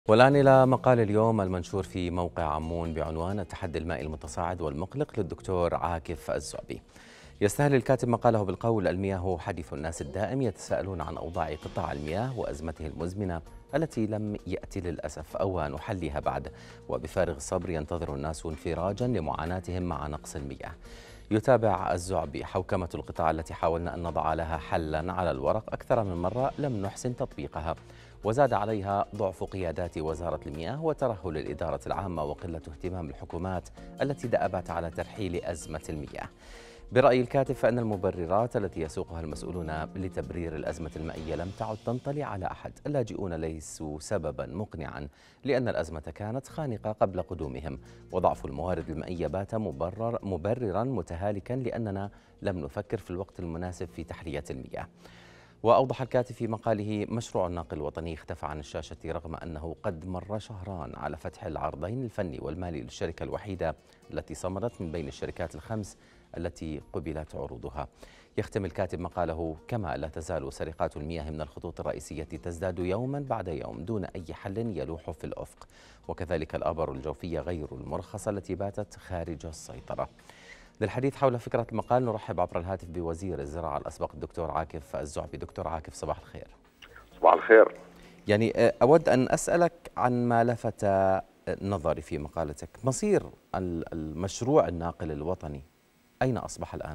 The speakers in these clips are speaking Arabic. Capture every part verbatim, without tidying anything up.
والآن إلى مقال اليوم المنشور في موقع عمون بعنوان التحدي المائي المتصاعد والمقلق للدكتور عاكف الزعبي. يستهل الكاتب مقاله بالقول: المياه حديث الناس الدائم، يتساءلون عن أوضاع قطاع المياه وأزمته المزمنة التي لم يأتي للأسف أوان حلها بعد، وبفارغ الصبر ينتظر الناس انفراجا لمعاناتهم مع نقص المياه. يتابع الزعبي حوكمة القطاع التي حاولنا أن نضع لها حلا على الورق أكثر من مرة لم نحسن تطبيقها، وزاد عليها ضعف قيادات وزارة المياه وترهل الإدارة العامة وقلة اهتمام الحكومات التي دأبت على ترحيل أزمة المياه. برأي الكاتب فإن المبررات التي يسوقها المسؤولون لتبرير الأزمة المائية لم تعد تنطلي على أحد. اللاجئون ليسوا سببا مقنعا لأن الأزمة كانت خانقة قبل قدومهم، وضعف الموارد المائية بات مبرر مبررا متهالكا لأننا لم نفكر في الوقت المناسب في تحلية المياه. وأوضح الكاتب في مقاله: مشروع الناقل الوطني اختفى عن الشاشة رغم أنه قد مر شهران على فتح العرضين الفني والمالي للشركة الوحيدة التي صمدت من بين الشركات الخمس التي قبلت عروضها. يختم الكاتب مقاله: كما لا تزال سرقات المياه من الخطوط الرئيسية تزداد يوما بعد يوم دون أي حل يلوح في الأفق، وكذلك الآبار الجوفية غير المرخصة التي باتت خارج السيطرة. للحديث حول فكرة المقال نرحب عبر الهاتف بوزير الزراعة الأسبق الدكتور عاكف الزعبي. دكتور عاكف، صباح الخير. صباح الخير. يعني أود أن أسألك عن ما لفت نظري في مقالتك. مصير المشروع الناقل الوطني أين أصبح الآن؟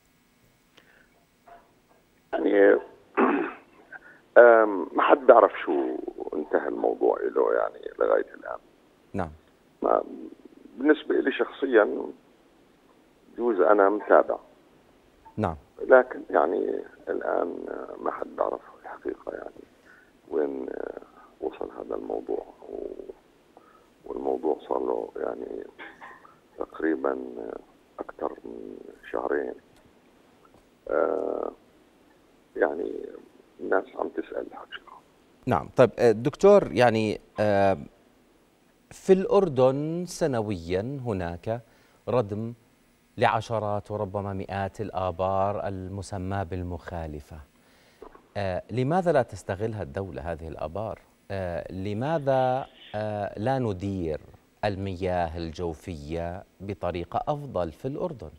يعني ما حد بيعرف شو انتهى الموضوع له يعني لغاية الآن. نعم. ما بالنسبة لي شخصيا جوز أنا متابع. نعم. لكن يعني الآن ما حد بيعرف الحقيقة يعني وين وصل هذا الموضوع، والموضوع صار له يعني تقريبا أكثر من شهرين. آه يعني الناس عم تسأل الحقيقة. نعم. طيب دكتور، يعني في الأردن سنويا هناك ردم لعشرات وربما مئات الآبار المسمى بالمخالفة. آه لماذا لا تستغلها الدولة هذه الآبار؟ آه لماذا آه لا ندير المياه الجوفية بطريقة أفضل في الأردن؟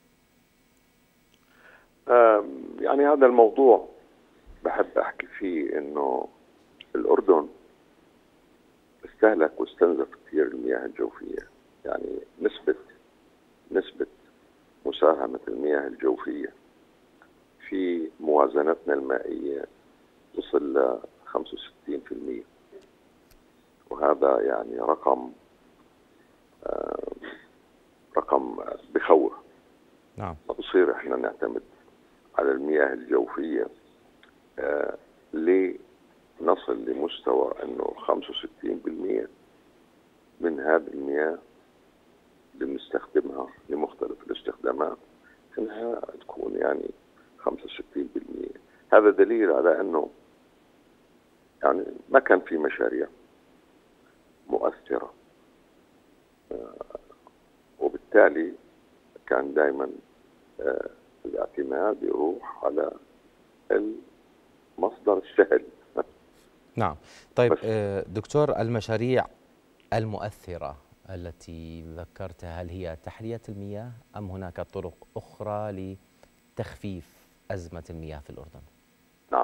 آه يعني هذا الموضوع بحب أحكي فيه إنه الأردن استهلك واستنزف كثير المياه الجوفية. يعني نسبة نسبة مساهمة المياه الجوفية في موازنتنا المائية تصل ل خمسة وستين بالمئة، وهذا يعني رقم آه رقم بخوف. نعم. بصير احنا نعتمد على المياه الجوفية آه لنصل لمستوى انه خمسة وستين بالمئة من هذه المياه اللي بنستخدمها لمختلف الاستخدامات انها تكون يعني خمسة وستين بالمئة. هذا دليل على انه يعني ما كان في مشاريع مؤثرة، آه وبالتالي كان دائما آه الاعتماد يروح على المصدر السهل. نعم. طيب دكتور، المشاريع المؤثرة التي ذكرتها هل هي تحلية المياه أم هناك طرق أخرى لتخفيف أزمة المياه في الأردن؟ نعم.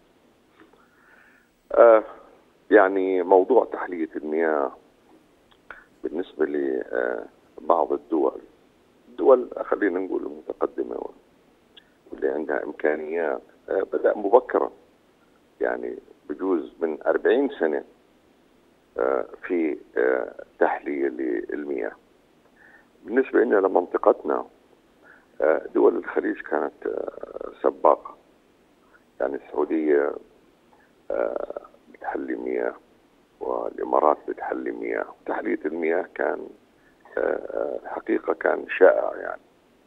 آه يعني موضوع تحلية المياه بالنسبة لبعض الدول الدول خلينا نقول المتقدمة واللي عندها إمكانيات آه بدأ مبكرا، يعني بجوز من أربعين سنة آه في آه تحلية للمياه. بالنسبة لنا لمنطقتنا آه دول الخليج كانت آه سباقة، يعني السعودية آه بتحلي مياه والإمارات بتحلي مياه. تحلية المياه كان آه الحقيقة كان شائع، يعني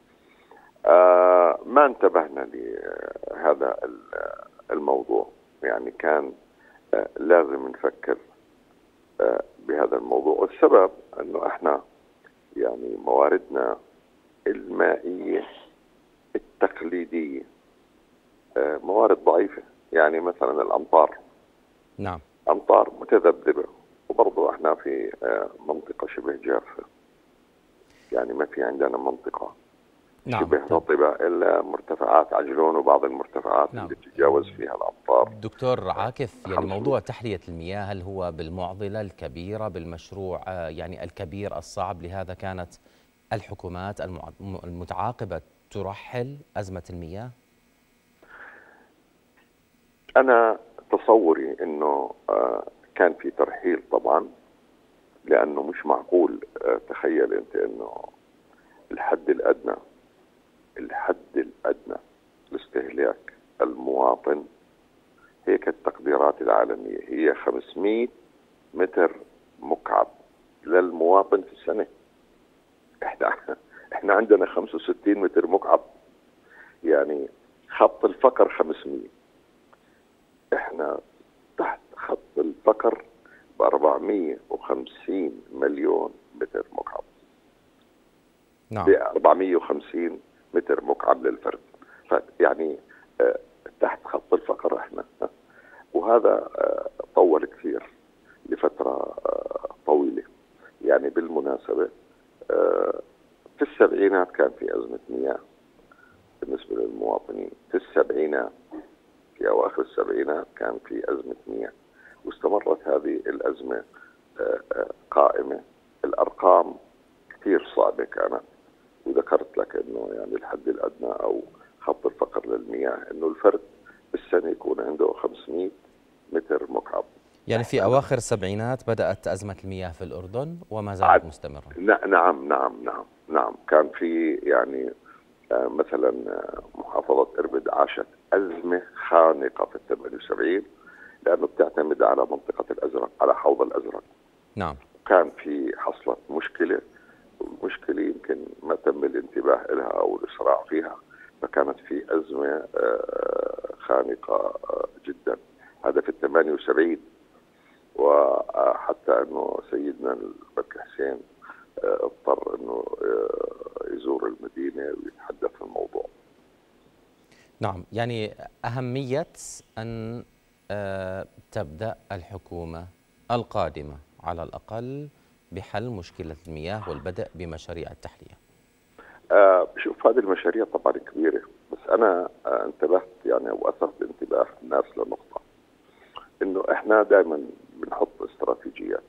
آه ما انتبهنا لهذا الموضوع. يعني كان آه لازم نفكر آه بهذا الموضوع، والسبب انه احنا يعني مواردنا المائية التقليدية آه موارد ضعيفة. يعني مثلا الامطار، نعم، امطار متذبذبة وبرضه احنا في آه، منطقة شبه جافة، يعني ما في عندنا منطقة نعم. شبه رطبة إلا مرتفعات عجلون وبعض المرتفعات نعم. اللي تتجاوز فيها الأمطار. دكتور عاكف، يعني خمس موضوع تحلية المياه هل هو بالمعضلة الكبيرة بالمشروع آه، يعني الكبير الصعب، لهذا كانت الحكومات المع- المتعاقبة ترحل أزمة المياه؟ أنا تصوري إنه آه، كان في ترحيل طبعا، لأنه مش معقول. آه، تخيل أنت إنه الحد الأدنى الحد الأدنى لاستهلاك المواطن، هيك التقديرات العالمية هي خمسمئة متر مكعب للمواطن في السنة. احنا احنا عندنا خمسة وستين متر مكعب، يعني خط الفقر خمسمئة، احنا تحت خط الفقر ب أربعمئة وخمسين مليون متر مكعب. نعم. ب أربعمئة وخمسين متر مكعب للفرد، يعني آه، تحت خط الفقر احنا. وهذا آه، طول كثير لفترة آه، طويلة. يعني بالمناسبة آه، في السبعينات كان في أزمة مياه بالنسبة للمواطنين. في السبعينات، في أواخر السبعينات كان في أزمة مياه، واستمرت هذه الأزمة آه، آه، قائمة. الأرقام كثير صعبة كانت، وذكرت لك أنه يعني الحد الأدنى أو خط الفقر للمياه أنه الفرد بالسنة يكون عنده خمسمئة متر مكعب. يعني في أواخر السبعينات بدأت أزمة المياه في الأردن وما زالت مستمرة. نعم نعم نعم نعم كان في يعني آه مثلا آه محافظة إربد عاشت أزمة خانقة في الثمانية وسبعين، لأنه بتعتمد على منطقة الأزرق، على حوض الأزرق. نعم. كان في حصلت مشكلة، والمشكلة يمكن ما تم الانتباه لها أو الإسراع فيها، فكانت في أزمة آه خانقة آه جدا. هذا في الثمانية وسبعين، وحتى انه سيدنا الملك حسين اضطر انه يزور المدينه ويتحدث في الموضوع. نعم، يعني اهميه ان تبدا الحكومه القادمه على الاقل بحل مشكله المياه والبدء بمشاريع التحليه. بشوف هذه المشاريع طبعا كبيره، بس انا انتبهت يعني واثرت انتباه الناس لنقطه، انه احنا دائما بنحط استراتيجيات،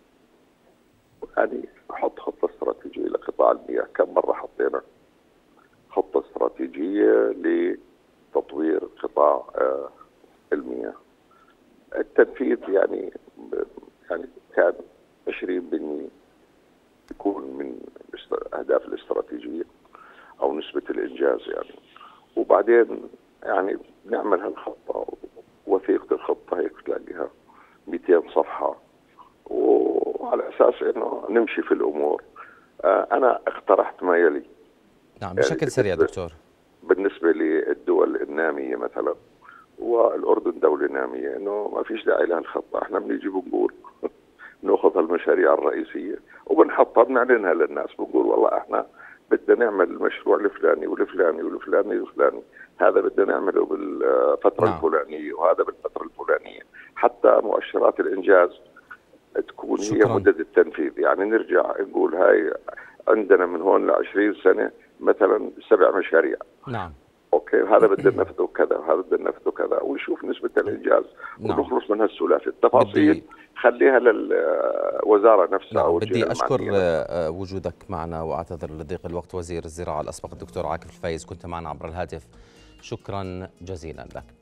يعني نحط خطه استراتيجيه لقطاع المياه. كم مره حطينا خطه استراتيجيه لتطوير قطاع المياه؟ التنفيذ يعني يعني كان عشرين بالمئة يكون من الاهداف الاستراتيجيه او نسبه الانجاز يعني، وبعدين يعني نعمل هالخطه، وثيقه الخطه هيك تلاقيها مئتين صفحه، وعلى اساس انه نمشي في الامور. انا اقترحت ما يلي. نعم بشكل يعني سريع دكتور. بالنسبه للدول الناميه مثلا، والاردن دوله ناميه، انه ما فيش داعي لها الخطه، احنا بنيجي بنقول ناخذ المشاريع الرئيسيه وبنحطها بنعلنها للناس، بنقول والله احنا بدنا نعمل المشروع الفلاني والفلاني والفلاني والفلاني، هذا بدنا نعمله بالفتره نعم. الفلانيه، وهذا بالفتره الفلانيه، حتى مؤشرات الانجاز تكون شكرا. هي مدة التنفيذ. يعني نرجع نقول هاي عندنا من هون ل عشرين سنة مثلا سبع مشاريع. نعم. اوكي، هذا بدنا ننفذه كذا وهذا بدنا ننفذه كذا، ونشوف نسبة الانجاز نعم. ونخلص من هالسلافة. التفاصيل بدي... خليها للوزارة نفسها. نعم. أو بدي اشكر نفسها. وجودك معنا، واعتذر لضيق الوقت. وزير الزراعة الاسبق الدكتور عاكف الفايز كنت معنا عبر الهاتف، شكرا جزيلا لك.